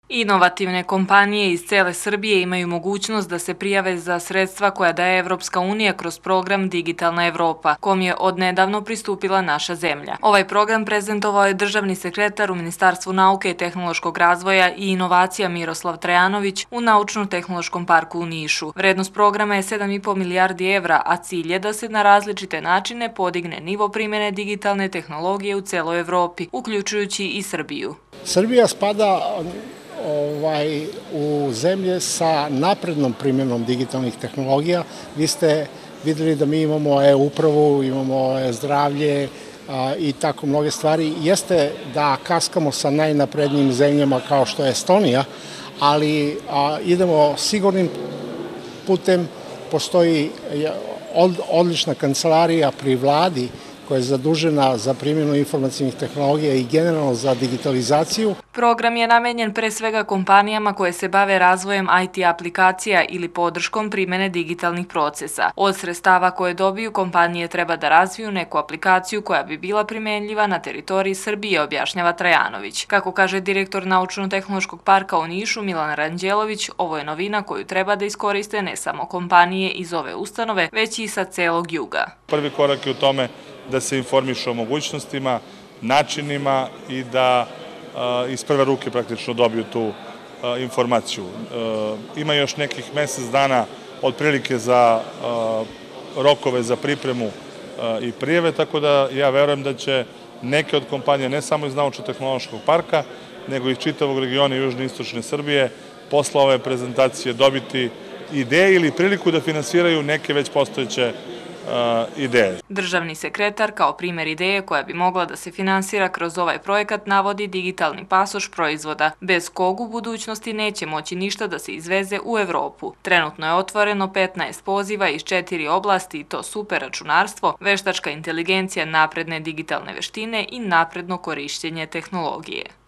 Inovativne kompanije iz cele Srbije imaju mogućnost da se prijave za sredstva koja daje Evropska unija kroz program Digitalna Evropa, kom je odnedavno pristupila naša zemlja. Ovaj program prezentovao je državni sekretar u Ministarstvu nauke, tehnološkog razvoja i inovacija Miroslav Trajanović u Naučno-tehnološkom parku u Nišu. Vrednost programa je 7,5 milijardi evra, a cilj je da se na različite načine podigne nivo primjene digitalne tehnologije u celoj Evropi, uključujući i Srbiju. Srbija spada u zemlje sa naprednom primjenom digitalnih tehnologija. Vi ste videli da mi imamo e-upravu, imamo e-zdravlje i tako mnoge stvari. Jeste da kaskamo sa najnaprednijim zemljama kao što je Estonija, ali idemo sigurnim putem. Postoji odlična kancelarija pri vladi koja je zadužena za primjenu informacijnih tehnologija i generalno za digitalizaciju. Program je namenjen pre svega kompanijama koje se bave razvojem IT aplikacija ili podrškom primjene digitalnih procesa. Od sredstava koje dobiju, kompanije treba da razviju neku aplikaciju koja bi bila primenljiva na teritoriji Srbije, objašnjava Trajanović. Kako kaže direktor Naučno-tehnološkog parka u Nišu Milan Ranđelović, ovo je novina koju treba da iskoriste ne samo kompanije iz ove ustanove, već i sa celog juga. Prvi korak je u tome da se informišu o mogućnostima, načinima i da iz prve ruke praktično dobiju tu informaciju. Ima još nekih mesec dana otprilike za rokove za pripremu i prijave, tako da ja verujem da će neke od kompanija, ne samo iz Naučno-tehnološkog parka, nego i čitavog regiona južne i istočne Srbije, posle ove prezentacije dobiti ideje ili priliku da finansiraju neke već postojeće ideje. Državni sekretar kao primjer ideje koja bi mogla da se finansira kroz ovaj projekat navodi digitalni pasoš proizvoda, bez kog u budućnosti neće moći ništa da se izveze u Evropu. Trenutno je otvoreno 15 poziva iz 4 oblasti i to super računarstvo, veštačka inteligencija, napredne digitalne veštine i napredno korišćenje tehnologije.